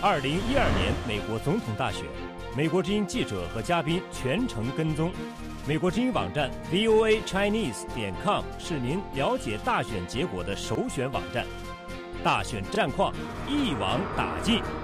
2012年美国总统大选，美国之音记者和嘉宾全程跟踪。美国之音网站 voachinese.com 是您了解大选结果的首选网站。大选战况一网打尽。